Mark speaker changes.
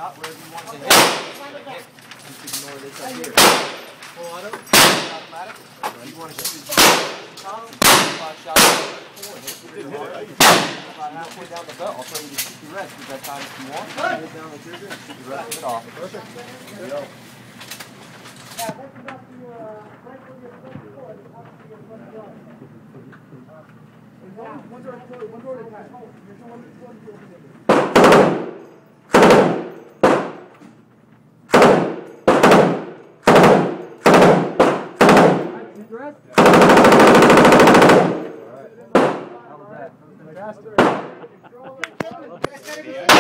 Speaker 1: shot wherever you want to hit. You can ignore this up here. Full auto, automatic. You want to shoot the top, 5 shots about halfway down the belt. I'll tell you to shoot the rest. Give that time if you want. Put it down the trigger and shoot the rest of it off. Perfect. There you go. One door at a time. Rest. All right. How was that?